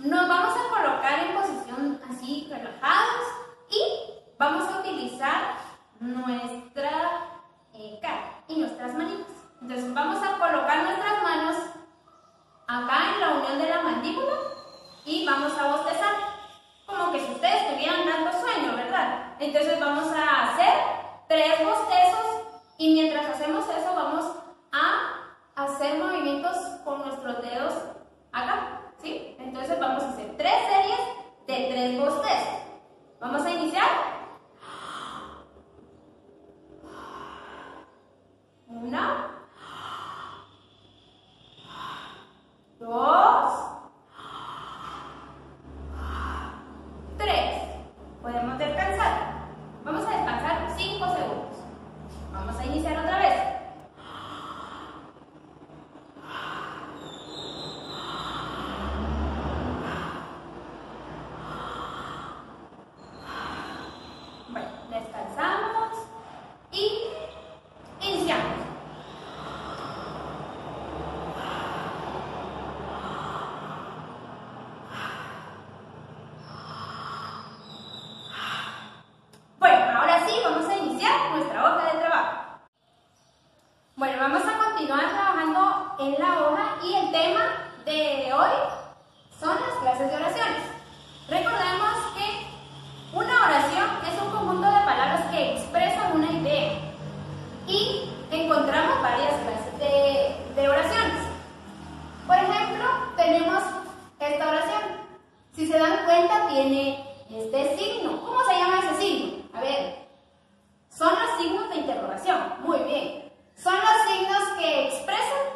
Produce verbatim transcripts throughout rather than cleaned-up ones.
Nos vamos a colocar en posición así, relajados, y vamos a utilizar nuestra eh, cara y nuestras manitas. Entonces vamos a colocar nuestras manos acá en la unión de la mandíbula y vamos a bostezar, como que si ustedes estuvieran dando sueño, ¿verdad? Entonces vamos a hacer tres bostezos y mientras hacemos eso vamos a hacer movimientos con nuestros dedos acá, ¿sí? Entonces vamos a hacer tres series de tres bostezos. Vamos a iniciar. Una, dos, tres. Podemos descansar. Vamos a descansar cinco segundos. Vamos a iniciar otra vez. Bueno, descansamos y iniciamos. Bueno, ahora sí vamos a iniciar nuestra hoja de trabajo. Bueno, vamos a continuar trabajando en la hoja y el tema de hoy son las clases de oraciones. Recordemos que una oración es un conjunto de palabras que expresan una idea y encontramos varias clases de, de oraciones. Por ejemplo, tenemos esta oración. Si se dan cuenta, tiene este signo. ¿Cómo se llama ese signo? A ver, son los signos de interrogación. Muy bien. Son los signos que expresan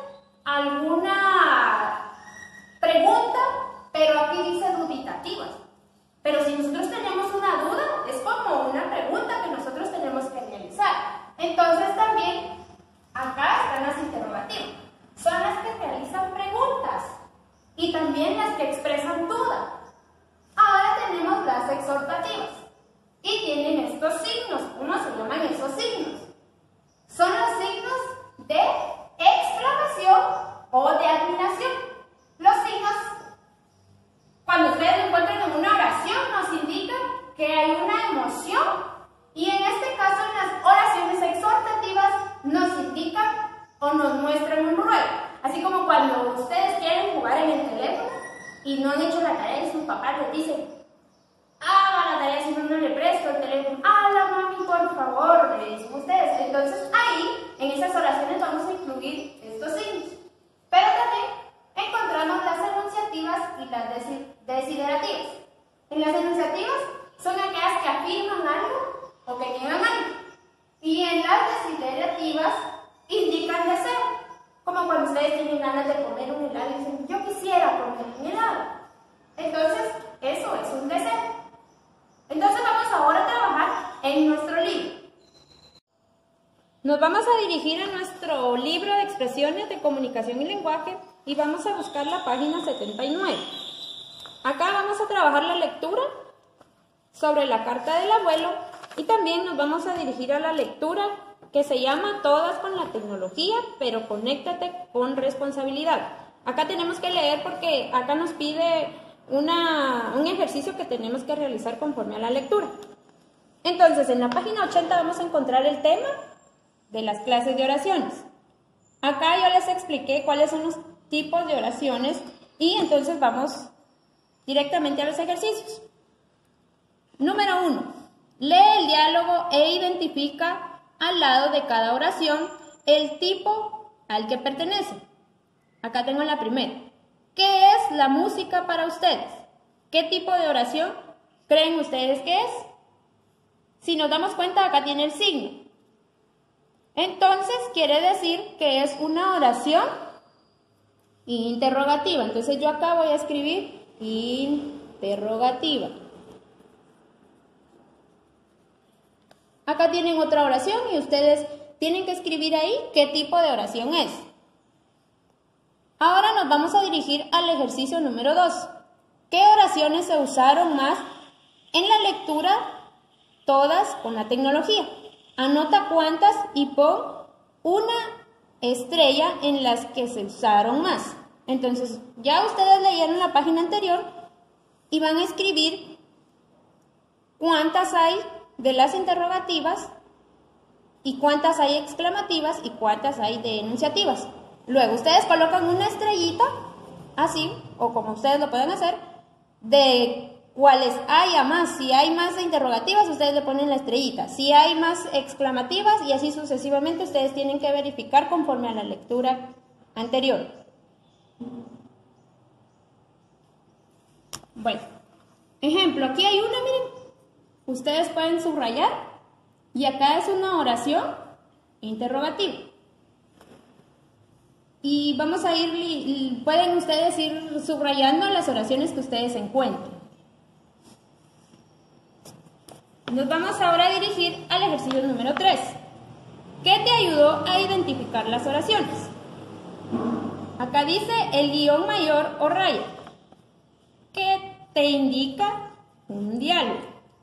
alguna pregunta, pero aquí dice dubitativas. Pero si nosotros tenemos una duda, es como una pregunta que nosotros tenemos que realizar. Entonces también acá están las interrogativas. Son las que realizan preguntas y también las que expresan duda. Ahora tenemos las exhortativas y tienen estos signos. ¿Cómo se llaman esos signos? Son los signos de exclamación o de admiración. Los signos, cuando ustedes lo encuentran en una oración, nos indican que hay una emoción y en este caso en las oraciones exhortativas nos indican o nos muestran un ruego. Así como cuando ustedes quieren jugar en el teléfono y no han hecho la tarea y su papá les dice: haga la tarea, si no, no le presto el teléfono. ¡Hala, mami, por favor!, le dicen ustedes. Entonces ahí, en esas oraciones vamos a incluir estos signos. Pero también encontramos las enunciativas y las desi desiderativas. En las enunciativas son aquellas que afirman algo o que niegan algo. Y en las desiderativas indican deseo. Como cuando ustedes tienen ganas de comer un helado y dicen: yo quisiera comer un helado. Entonces, eso es un deseo. Entonces vamos ahora a trabajar en nuestro libro. Nos vamos a dirigir a nuestro libro de expresiones de comunicación y lenguaje y vamos a buscar la página setenta y nueve. Acá vamos a trabajar la lectura sobre la carta del abuelo y también nos vamos a dirigir a la lectura que se llama Todas con la tecnología, pero conéctate con responsabilidad. Acá tenemos que leer porque acá nos pide una, un ejercicio que tenemos que realizar conforme a la lectura. Entonces, en la página ochenta vamos a encontrar el tema de las clases de oraciones. Acá yo les expliqué cuáles son los tipos de oraciones y entonces vamos directamente a los ejercicios. Número uno. Lee el diálogo e identifica al lado de cada oración el tipo al que pertenece. Acá tengo la primera. ¿Qué es la música para ustedes? ¿Qué tipo de oración creen ustedes que es? Si nos damos cuenta, acá tiene el signo. Entonces, quiere decir que es una oración interrogativa. Entonces, yo acá voy a escribir interrogativa. Acá tienen otra oración y ustedes tienen que escribir ahí qué tipo de oración es. Ahora nos vamos a dirigir al ejercicio número dos. ¿Qué oraciones se usaron más en la lectura? Todas con la tecnología. Anota cuántas y pon una estrella en las que se usaron más. Entonces, ya ustedes leyeron la página anterior y van a escribir cuántas hay de las interrogativas y cuántas hay exclamativas y cuántas hay de enunciativas. Luego ustedes colocan una estrellita, así, o como ustedes lo pueden hacer, de cuáles haya más. Si hay más de interrogativas, ustedes le ponen la estrellita. Si hay más exclamativas y así sucesivamente, ustedes tienen que verificar conforme a la lectura anterior. Bueno, ejemplo, aquí hay una, miren. Ustedes pueden subrayar y acá es una oración interrogativa. Y vamos a ir, pueden ustedes ir subrayando las oraciones que ustedes encuentren. Nos vamos ahora a dirigir al ejercicio número tres. ¿Qué te ayudó a identificar las oraciones? Acá dice el guión mayor o raya, que te indica un diálogo.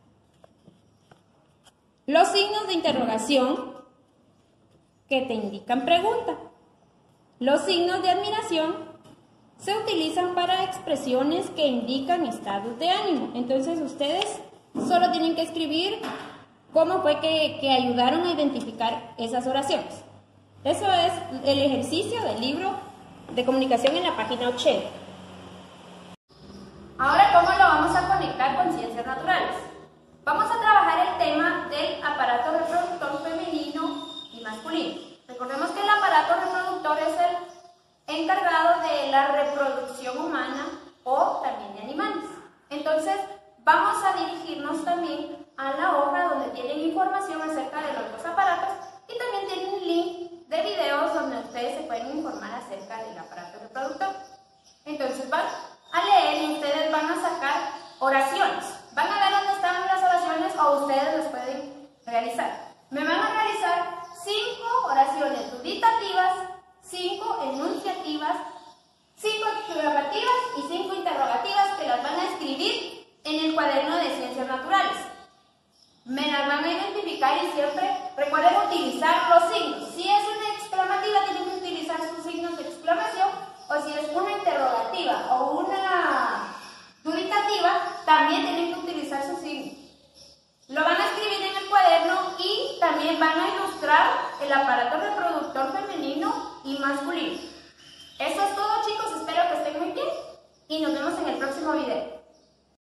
Los signos de interrogación, que te indican pregunta. Los signos de admiración se utilizan para expresiones que indican estados de ánimo. Entonces ustedes solo tienen que escribir cómo fue que, que ayudaron a identificar esas oraciones. Eso es el ejercicio del libro de comunicación en la página ochenta. Ahora, ¿cómo lo vamos a conectar con ciencias naturales? Vamos a trabajar el tema del aparato reproductor femenino y masculino. Recordemos que el aparato reproductor es el encargado de la reproducción humana o también de animales. Entonces, vamos a dirigirnos también a la hoja donde tienen información acerca de los dos aparatos y también tienen un link de videos donde ustedes se pueden informar acerca del aparato reproductor. Entonces van a leer y ustedes van a sacar oraciones. Van a ver dónde están las oraciones o ustedes las pueden realizar. Me van a realizar cinco oraciones dubitativas, cinco enunciativas, cinco exclamativas y cinco interrogativas que las van a escribir en el cuaderno de ciencias naturales. Me las van a identificar y siempre recuerden utilizar los signos. Si es una exclamativa, tienen que utilizar sus signos de exclamación, o si es una interrogativa o una dubitativa, también tienen que utilizar sus signos. Lo van a escribir en el cuaderno y también van a ilustrar el aparato reproductor femenino y masculino. Eso es todo, chicos, espero que estén muy bien y nos vemos en el próximo video.